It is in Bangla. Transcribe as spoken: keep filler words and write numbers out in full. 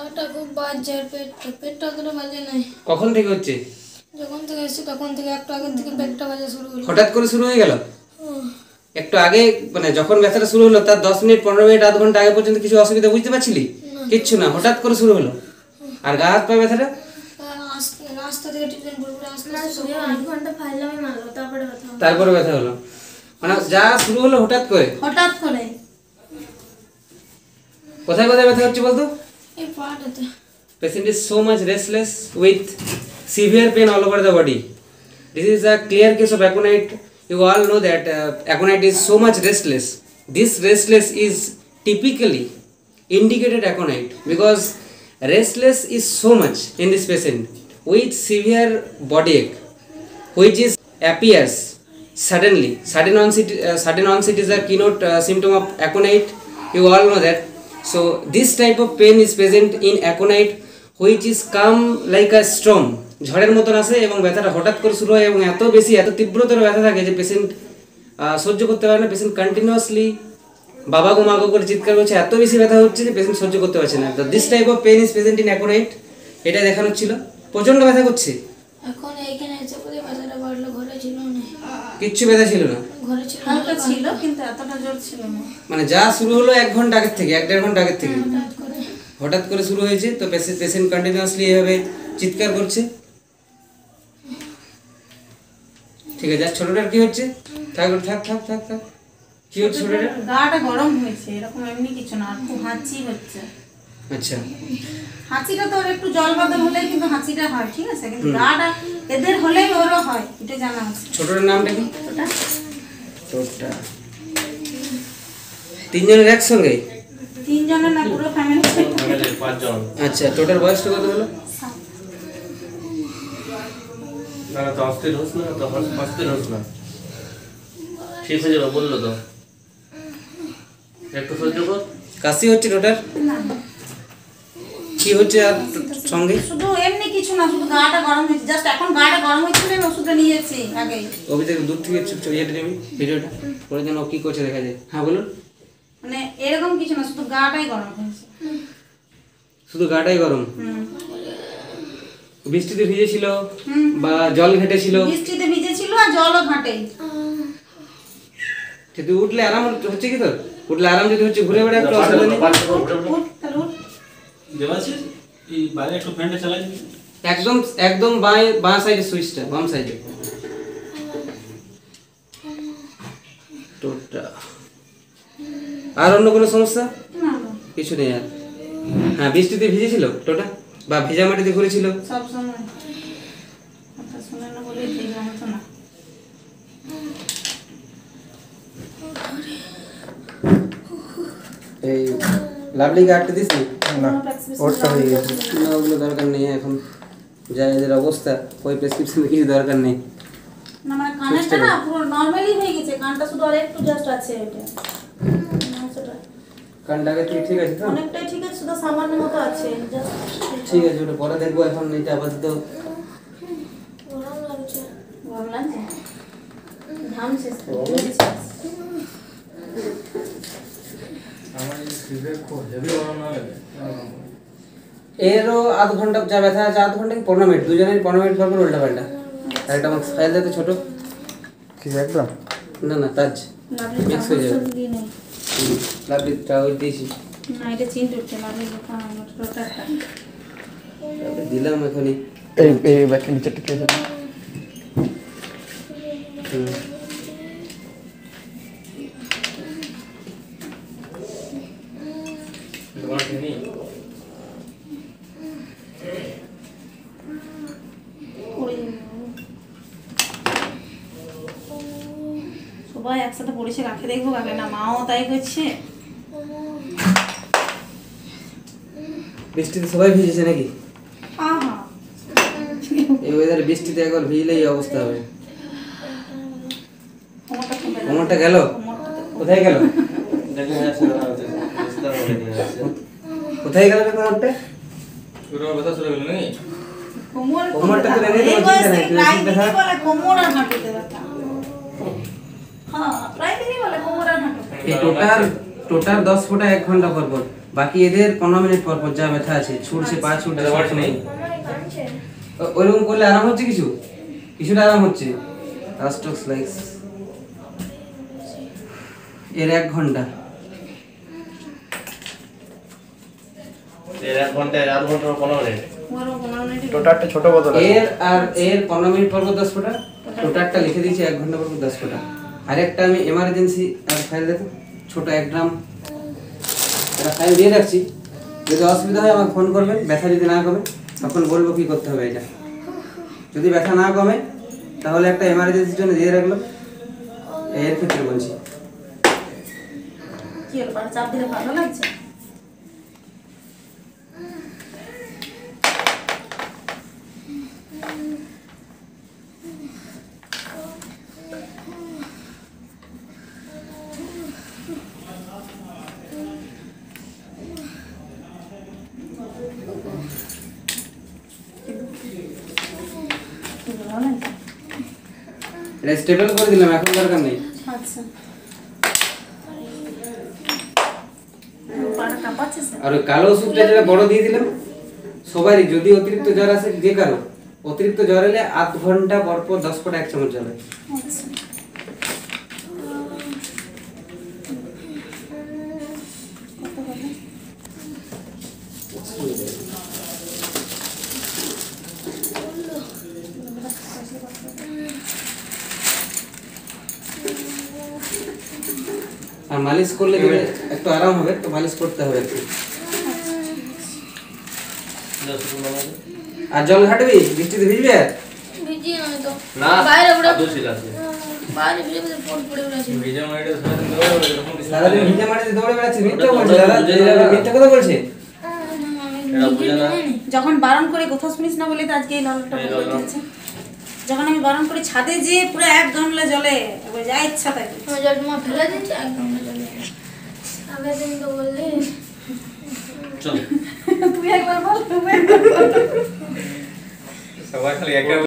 পাটা খুব বাজছে আর পেটটা পেটটা অতটা বাজে নাই। কখন থেকে হচ্ছে? যখন থেকে এসেছি তখন থেকে একটু আগের থেকে পেটটা বাজা শুরু হলো। হঠাৎ করে শুরু হয়ে গেল? একটু আগে মানে যখন ব্যথাটা শুরু হলো তার দশ মিনিট পনেরো মিনিট আধ ঘন্টা আগে পর্যন্ত কিছু অসুবিধা বুঝতে পারছিলি? কিচ্ছু না, হঠাৎ করে শুরু হলো। আর গা হাত পা ব্যথাটা? রাস্তা থেকে টিফিন করবো আসতে আধ ঘন্টা ফাইলামে মারলো তারপরে ব্যথা হলো। তারপরে ব্যথা হলো মানে যা শুরু হলো হঠাৎ করে? হঠাৎ করে। কোথায় কোথায় ব্যথা হচ্ছে বলতো? এই পাটাতে। Patient is so much restless with severe pain all over the body. This is a clear case of aconite. You all know that uh, aconite is so much restless. This restless is typically indicated aconite because restless is so much in this patient with severe body ache, which is appears suddenly. Sudden onset, uh, sudden onset is a keynote uh, symptom of aconite. You all know that. So this type of pain is present in aconite, which is come like a storm. ঝড়ের মতন আসে এবং ব্যথাটা হঠাৎ করে শুরু হয় এবং এত বেশি এত তীব্রতর ব্যথা থাকে যে পেশেন্ট সহ্য করতে পারে না। পেশেন্ট কন্টিনিউয়াসলি বাবা গো মা গো করে চিৎকার করছে, এত বেশি ব্যথা হচ্ছে যে পেশেন্ট সহ্য করতে পারছে না। তো this type of pain is present in aconite. এটা দেখানো ছিল, প্রচন্ড ব্যথা করছে। এখন এইখানে এসে পরে ব্যথাটা বাড়লো, ঘরে ছিল না, কিচ্ছু ব্যথা ছিল না, ঘরে ছিল হালকা ছিল কিন্তু এতটা জোর ছিল না। মানে যা শুরু হলো এক ঘন্টা আগের থেকে, এক দেড় ঘন্টা আগের থেকে হঠাৎ করে শুরু হয়েছে। তো পেশেন্ট কন্টিনিউয়াসলি এভাবে চিৎকার করছে। ঠিক আছে, ছোটটার কি হচ্ছে? থাক থাক থাক থাক থাক কি হচ্ছে ছোটটার? গাটা গরম হয়েছে, এরকম এমনি কিছু না, আর খুব হাঁচি হচ্ছে। আচ্ছা, হাঁচিটা তো ওর একটু জল বাদল হলেই কিন্তু হাঁচিটা হয়, ঠিক আছে, কিন্তু গাটা এদের হলেই ওরও হয়, এটা জানা আছে। ছোটটার নামটা কি? টোটা। তিনজনের একসঙ্গে? তিনজনের না, পুরো ফ্যামিলি, ফ্যামিলির পাঁচজন। আচ্ছা, টোটাল বয়সটা কত হলো? না তো অস্থির হোস না, তো অস্থির হোস না, ঠিক হয়ে যাবে বললো তো, একটু সহ্য কর। কাশি হচ্ছে টোটাল? কি হচ্ছে আর সঙ্গে? শুধু এমনি কিছু না, শুধু গাটা গরম হয়েছে, জাস্ট এখন গাটা গরম হয়েছিল, আমি ওষুধটা নিয়ে যাচ্ছি আগে। ওই থেকে দূর থেকে ইয়েটা নেবি ভিডিওটা করে যেন ও কি করছে দেখা যায়। হ্যাঁ বলুন। মানে এরকম কিছু না, শুধু গাটাই গরম হয়েছে, শুধু গাটাই গরম? হুম। বৃষ্টিতে ভিজেছিল বা জল ঘেটেছিল? বৃষ্টিতে ভিজেছিল আর জলও ঘাটে। তুই উঠলে আরাম হচ্ছে কি তোর? উঠলে আরাম যদি হচ্ছে, ঘুরে বেড়ে একটু অসুবিধা নেই? দেবাশিস এই বাইরে একটু ফ্যানটা চালাই। একদম একদম বাঁ বাঁ সাইডে সুইচটা, বাম সাইডে। টোটা। আর অন্য কোনো সমস্যা? না কিছু নেই আর? হ্যাঁ, বৃষ্টিতে ভিজেছিল টোটা বা ভেজা মাটিতে ঘুরেছিল? সব সময় কথা শুনে না বলে ঠিক হতো না। এই লাভলিকে আটকে দিছি না, ওরটা হয়ে গেছে। না, ওগুলো দরকার নেই এখন, যা এদের অবস্থা ওই প্রেসক্রিপশনে কিছু দরকার নেই। না মানে কানেরটা না পুরো নরমালি হয়ে গেছে, কানটা শুধু আর একটু জাস্ট আছে, এটা কানটাকে ঠিক ঠিক আছে তো? অনেকটাই ঠিক আছে, শুধু সামান্য মতো আছে জাস্ট। ঠিক আছে, ওটা পরে দেখবো, এখন এটা আপাতত গরম লাগছে। গরম লাগছে, ঘাম শেষ এরও আধ ঘন্টা যা ব্যথা আছে, আধ ঘন্টা কি পনেরো মিনিট, দুজনের পনেরো মিনিট পর পর উল্টা পাল্টা। আর একটা আমার ফাইল দিতে ছোট কি একদম? না না, তাজ মিক্স হয়ে যাবে। লাভলিটা ওই দিয়েছি, না এটা চিন্তা করতে লাগে দোকান আমার টোটালটা দিলাম এখনই। এই এই ব্যাকের নিচেটা কি আছে? হুম। তোমার কি নেই? সবাই একসাথে পড়েছে, কাকে দেখবো কাকে না, মাও তাই করছে। বৃষ্টিতে সবাই ভিজেছে নাকি? আহা এই ওয়েদারে বৃষ্টিতে একবার ভিজলে এই অবস্থা হবে। কোমরটা গেল? কোথায় গেল? কোথায় গেল রে কোমরটা? পুরো ব্যথা শুরু হলো নাকি? কোমর কোমরটা তো রেখে এই দেওয়া বয়সে ঠিক প্রায় আছে, দিনই বলে কোমর আর হাঁটুতে ব্যথা। হ্যাঁ, প্রায় দিনই বলে কোমর আর হাঁটুতে। এই টোটাল টোটাল দশ ফোঁটা এক ঘন্টা পর পর, বাকি এদের পনেরো মিনিট পর পর যা ব্যথা আছে, ছুটছে পা ছুটছে এটা সব ওয়াট সময়। নেই? ও- ওইরকম করলে আরাম হচ্ছে কিছু কিছুটা আরাম হচ্ছে। রাস্টক্স লাইক্স এর এক ঘন্টা, এর এক ঘন্টায় আধ ঘন্টা পনেরো মিনিট। ওরও পনেরো মিনিট টোটালটা ছোট বোতল আছে। এর আর এর পনেরো মিনিট পর পর দশ ফোঁটা, টোটালটা লিখে দিয়েছি এক ঘন্টা পর পর দশ ফোঁটা। আরেকটা আমি এমার্জেন্সি আর ফাইল দেখো, ছোট এক গ্রাম, এটা ফাইল দিয়ে রাখছি। যদি অসুবিধা হয় আমাকে ফোন করবেন, ব্যথা যদি না কমে তখন বলবো কি করতে হবে। এটা যদি ব্যথা না কমে তাহলে একটা এমার্জেন্সির জন্য দিয়ে রাখলাম, এর ক্ষেত্রে বলছি। কি হলো, পাটা চাপ দিলে ভালো লাগছে? ভালো লাগছে? এটা স্টেবল করে দিলাম, এখন দরকার নেই। আচ্ছা, পাটা কাঁপাচ্ছে স্যার? আর ওই কালো ওষুধটা যেটা বড় দিয়ে দিলাম, সবারই যদি অতিরিক্ত জ্বর আসে, যে কারো অতিরিক্ত জ্বর এলে আধ ঘন্টা পর পর দশ ফোঁটা এক চামচ জলে। আচ্ছা, কত কথা? আর মালিশ করলে যদি একটু আরাম হবে, তো মালিশ করতে হবে একটু। দশ পনেরো মিনিট। আর জল ঘাটবি, বৃষ্টিতে ভিজবে আর? ভিজি আমি তো না, বাইরে উড়ে আদৌ ছিল আছে। বাইরে ভিজে ভিজে পড়ে পড়ে উড়েছি। ভিজা মাইটে সারাদিন দৌড়াবে, এরকম কিছু সারাদিন নেই। ভিজে মাটিতে দৌড়ে বেড়াচ্ছি, মিথ্যা ওটা বলছে তোমরা দাদা, বুঝে নাও না। মিথ্যা কথা বলছে। এটা বুঝে না। যখন বারণ করে কোথাও শুনিস না বলে তো আজকে এই ললটা এই বলে লল। দিচ্ছে। যখন আমি বারণ করি ছাদে যেয়ে পুরো এক গামলা জলে এবার যা ইচ্ছা তাই করছি। আমি জল মা ফেলে দিচ্ছি একদম জলে। আগের দিন তো বললি চল। তুই একবার বল, তুমি একবার বল। সবাই খালি একা